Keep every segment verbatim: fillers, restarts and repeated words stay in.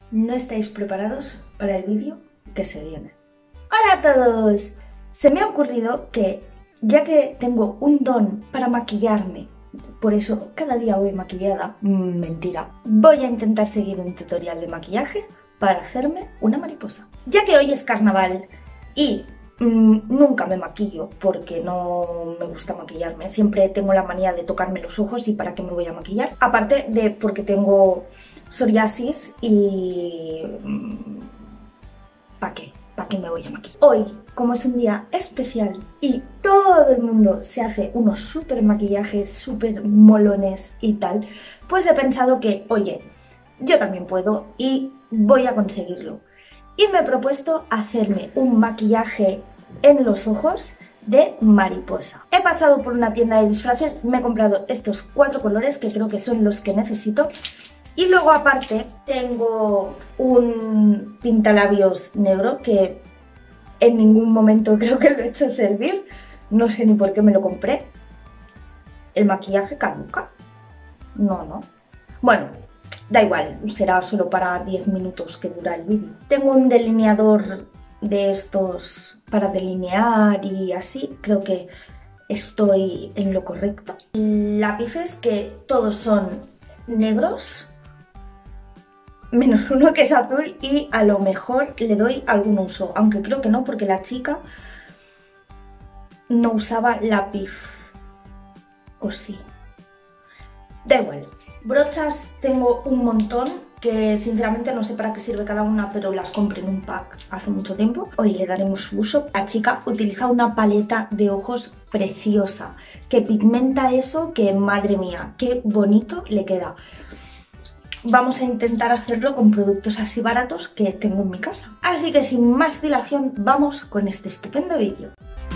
no estáis preparados para el vídeo que se viene. ¡Hola a todos! Se me ha ocurrido que, ya que tengo un don para maquillarme, por eso cada día voy maquillada, mentira, voy a intentar seguir un tutorial de maquillaje para hacerme una mariposa. Ya que hoy es carnaval y mmm, nunca me maquillo porque no me gusta maquillarme, siempre tengo la manía de tocarme los ojos y para qué me voy a maquillar. Aparte de porque tengo psoriasis y... ¿para qué? ¿Para qué me voy a maquillar? Hoy, como es un día especial y todo el mundo se hace unos súper maquillajes, súper molones y tal, pues he pensado que, oye, yo también puedo y voy a conseguirlo. Y me he propuesto hacerme un maquillaje en los ojos de mariposa. He pasado por una tienda de disfraces, me he comprado estos cuatro colores que creo que son los que necesito. Y luego aparte tengo un pintalabios negro que en ningún momento creo que lo he hecho servir. No sé ni por qué me lo compré. ¿El maquillaje caduca? No, no. Bueno, da igual, será solo para diez minutos que dura el vídeo. Tengo un delineador de estos para delinear y así. Creo que estoy en lo correcto. Lápices que todos son negros, menos uno que es azul, y a lo mejor le doy algún uso, aunque creo que no, porque la chica no usaba lápiz, o sí, da igual. Brochas tengo un montón, que sinceramente no sé para qué sirve cada una, pero las compré en un pack hace mucho tiempo. Hoy le daremos uso. La chica utiliza una paleta de ojos preciosa, que pigmenta eso, que madre mía, qué bonito le queda. Vamos a intentar hacerlo con productos así baratos que tengo en mi casa. Así que sin más dilación, vamos con este estupendo vídeo.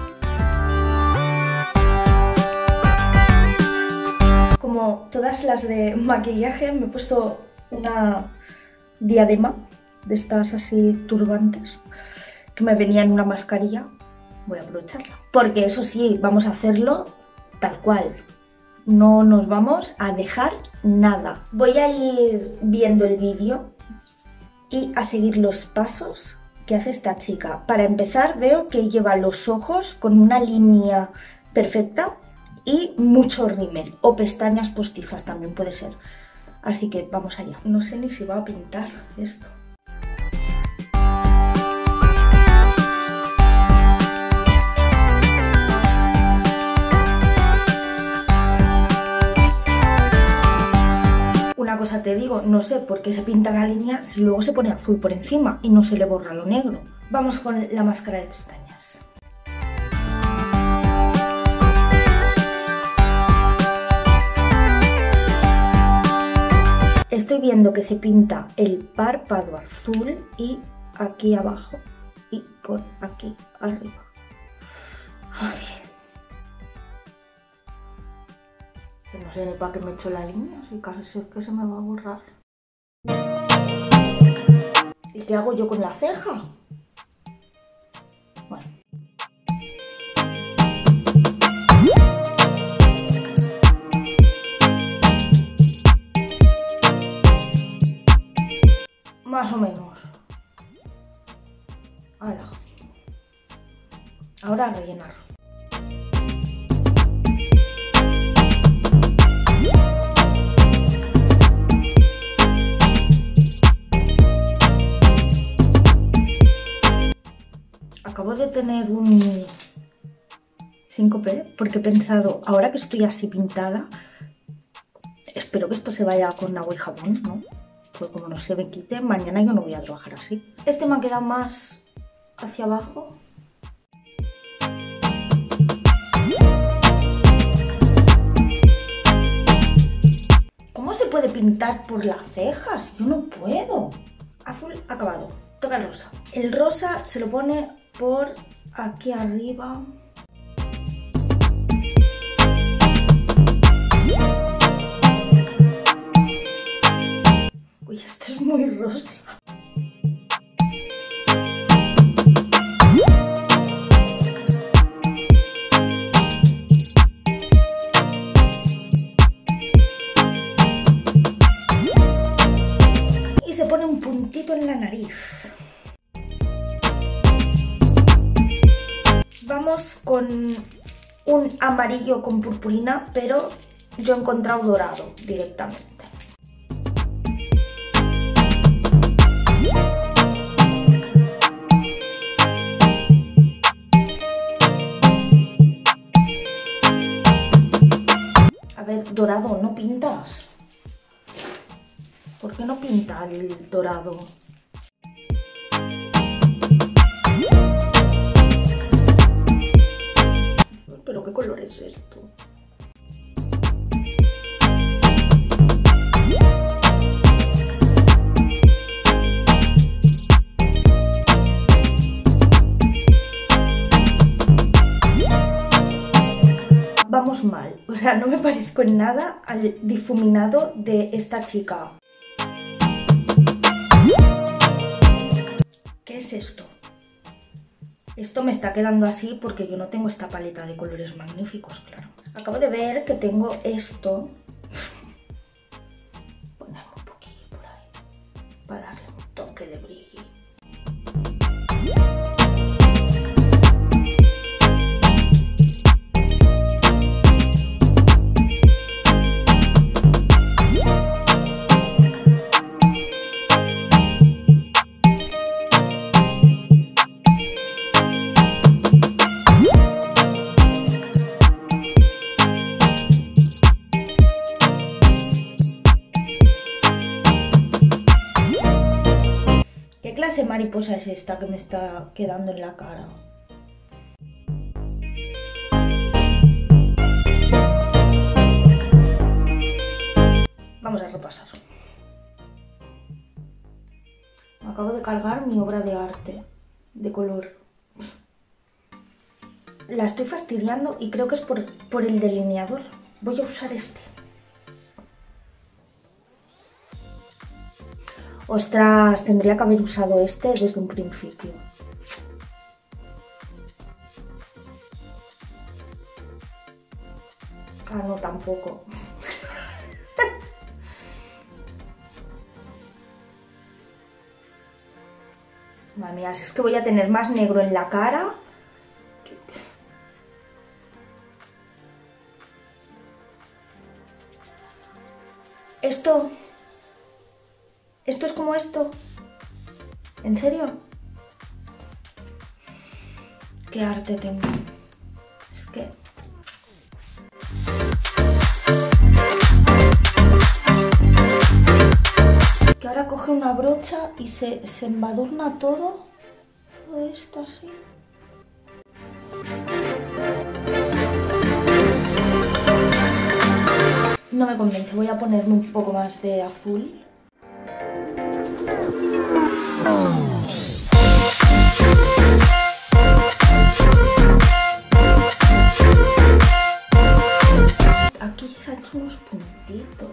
Como todas las de maquillaje, me he puesto una diadema de estas así turbantes que me venía en una mascarilla. Voy a aprovecharla. Porque eso sí, vamos a hacerlo tal cual. No nos vamos a dejar nada. Voy a ir viendo el vídeo y a seguir los pasos que hace esta chica. Para empezar, veo que lleva los ojos con una línea perfecta y mucho rímel, o pestañas postizas también puede ser. Así que vamos allá. No sé ni si va a pintar esto. Una cosa te digo, no sé por qué se pinta la línea si luego se pone azul por encima y no se le borra lo negro. Vamos con la máscara de pestañas. Estoy viendo que se pinta el párpado azul y aquí abajo y por aquí arriba. Ay. No sé ni para qué me he hecho la línea, si casi sé que se me va a borrar. ¿Y qué hago yo con la ceja? Bueno. Más o menos. Ahora. Ahora a rellenar. Acabo de tener un síncope porque he pensado, ahora que estoy así pintada, espero que esto se vaya con agua y jabón, ¿no? Pues como no se me quite, mañana yo no voy a trabajar así. Este me ha quedado más hacia abajo. ¿Cómo se puede pintar por las cejas? Yo no puedo. Azul acabado. Toca el rosa. El rosa se lo pone por aquí arriba. Uy, esto es muy rosa. puntito en la nariz. Vamos con un amarillo con purpurina, pero yo he encontrado dorado directamente. A ver, dorado, ¿no pintas? ¿Por qué no pinta el dorado? ¿Pero qué color es esto? Vamos mal, o sea, no me parezco en nada al difuminado de esta chica. ¿Qué es esto? Esto me está quedando así porque yo no tengo esta paleta de colores magníficos, claro. Acabo de ver que tengo esto. Ponerme un poquillo por ahí para darle un toque de brillo. ¿Qué clase de mariposa es esta que me está quedando en la cara? Vamos a repasar. Me acabo de cargar mi obra de arte, de color. La estoy fastidiando y creo que es por, por el delineador. Voy a usar este. Ostras, tendría que haber usado este desde un principio. Ah, no, tampoco. Madre mía, si es que voy a tener más negro en la cara. Esto... ¿Esto es como esto? ¿En serio? ¿Qué arte tengo? Es que... Que ahora coge una brocha y se, se embadurna todo. Todo esto así. No me convence, voy a ponerme un poco más de azul. Aquí se han hecho unos puntitos.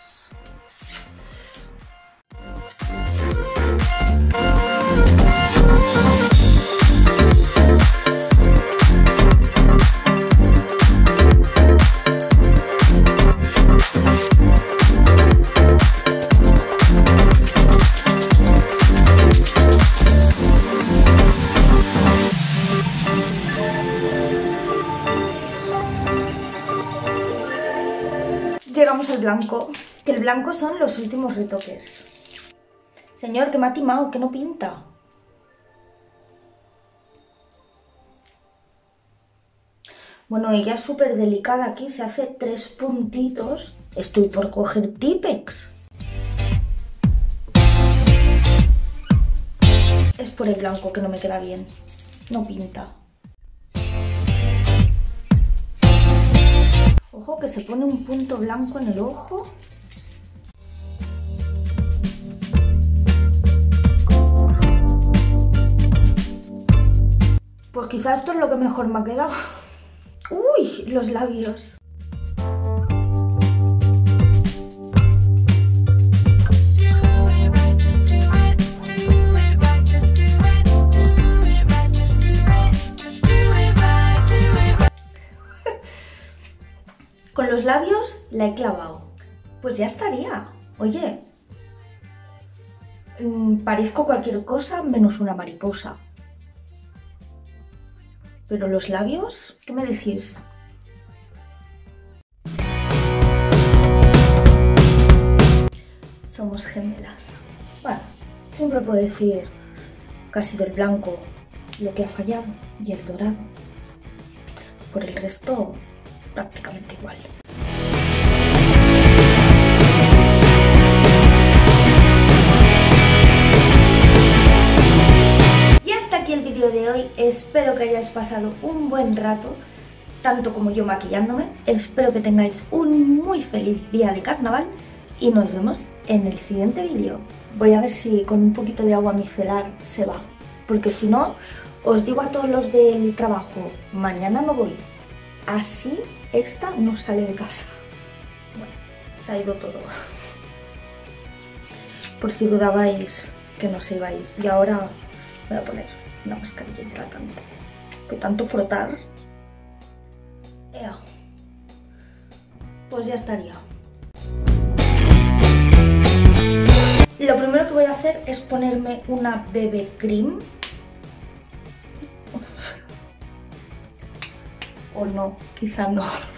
Llegamos al blanco, que el blanco son los últimos retoques. Señor, que me ha timado, que no pinta. Bueno, ella es súper delicada aquí, se hace tres puntitos. Estoy por coger Tipex. Es por el blanco que no me queda bien, no pinta. Ojo que se pone un punto blanco en el ojo. Pues quizás esto es lo que mejor me ha quedado. ¡Uy! Los labios. Con los labios la he clavado. Pues ya estaría. Oye. mm, parezco cualquier cosa menos una mariposa. Pero los labios, ¿qué me decís? Somos gemelas. Bueno, siempre puedo decir casi del blanco lo que ha fallado y el dorado. Por el resto, prácticamente igual. Y hasta aquí el vídeo de hoy. Espero que hayáis pasado un buen rato, tanto como yo maquillándome. Espero que tengáis un muy feliz día de carnaval y nos vemos en el siguiente vídeo. Voy a ver si con un poquito de agua micelar se va, porque si no, os digo a todos los del trabajo, mañana no voy. Así esta no sale de casa. Bueno, se ha ido todo. Por si dudabais que no se iba a ir. Y ahora voy a poner una mascarilla hidratante. Que tanto frotar. Ea. Pues ya estaría. Lo primero que voy a hacer es ponerme una B B Cream. O no, quizá no.